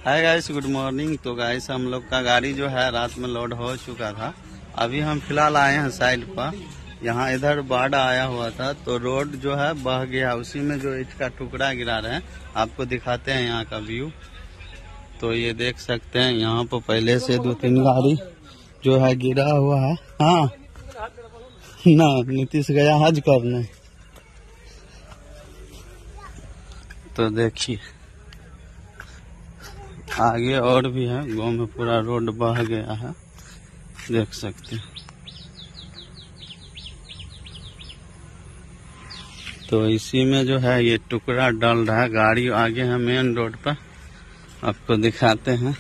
हाय guys, good morning. तो guys हम लोग का गाड़ी जो है रात में लोड हो चुका था। अभी हम फिलहाल आए हैं साइड पर। यहाँ इधर बाढ़ आया हुआ था तो रोड जो है बह गया, उसी में जो ईंट का टुकड़ा गिरा रहे हैं। आपको दिखाते हैं यहाँ का व्यू। तो ये देख सकते हैं यहाँ पर पहले से 2-3 गाड़ी जो है गिरा हुआ है। हाँ ना, नीतीश गया हज करने। तो देखिए आगे और भी है, गांव में पूरा रोड बह गया है, देख सकते हैं। तो इसी में जो है ये टुकड़ा डल रहा है। गाड़ी आगे है मेन रोड पर, आपको दिखाते हैं।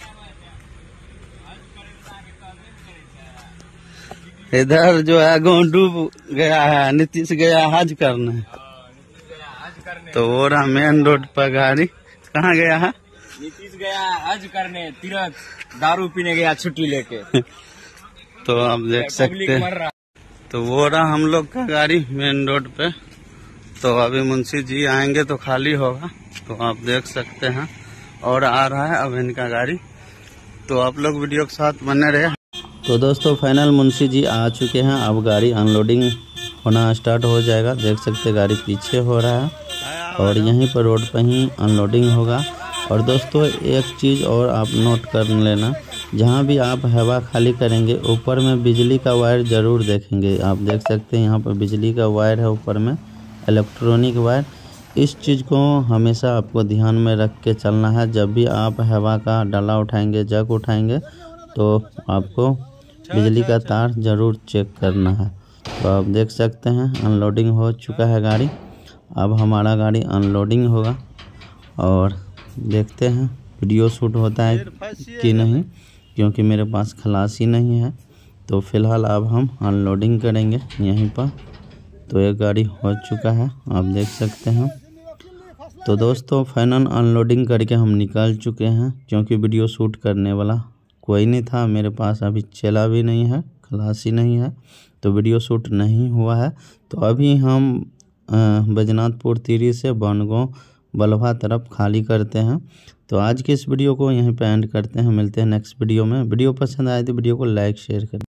इधर जो है गाँव डूब गया है, नीतीश गया हज करने। तो वो रहा मेन रोड पर गाड़ी। कहाँ गया है? नीतीश गया हज करने, तीरथ दारू पीने गया छुट्टी लेके। तो आप देख सकते हैं। तो वो रहा हम लोग का गाड़ी मेन रोड पे। तो अभी मुंशी जी आएंगे तो खाली होगा। तो आप देख सकते हैं और आ रहा है अब इनका गाड़ी। तो आप लोग वीडियो के साथ बने रहे। तो दोस्तों फाइनल मुंशी जी आ चुके हैं। अब गाड़ी अनलोडिंग होना स्टार्ट हो जाएगा। देख सकते हैं गाड़ी पीछे हो रहा है और यहीं पर रोड पर ही अनलोडिंग होगा। और दोस्तों एक चीज़ और आप नोट कर लेना, जहाँ भी आप हवा खाली करेंगे ऊपर में बिजली का वायर ज़रूर देखेंगे। आप देख सकते हैं यहाँ पर बिजली का वायर है ऊपर में, इलेक्ट्रॉनिक वायर। इस चीज़ को हमेशा आपको ध्यान में रख के चलना है। जब भी आप हवा का डाला उठाएंगे, जग उठाएंगे, तो आपको बिजली का तार ज़रूर चेक करना है। तो आप देख सकते हैं अनलोडिंग हो चुका है गाड़ी। अब हमारा गाड़ी अनलोडिंग होगा और देखते हैं वीडियो शूट होता है कि नहीं, क्योंकि मेरे पास खलासी नहीं है। तो फिलहाल अब हम अनलोडिंग करेंगे यहीं पर। तो एक गाड़ी हो चुका है, आप देख सकते हैं। तो दोस्तों फाइनल अनलोडिंग करके हम निकल चुके हैं, क्योंकि वीडियो शूट करने वाला कोई नहीं था मेरे पास। अभी चला भी नहीं है, खलासी नहीं है, तो वीडियो शूट नहीं हुआ है। तो अभी हम बैजनाथपुर तिरी से बनगांव बलवा तरफ खाली करते हैं। तो आज की इस वीडियो को यहीं पे एंड करते हैं। मिलते हैं नेक्स्ट वीडियो में। वीडियो पसंद आए तो वीडियो को लाइक शेयर करें।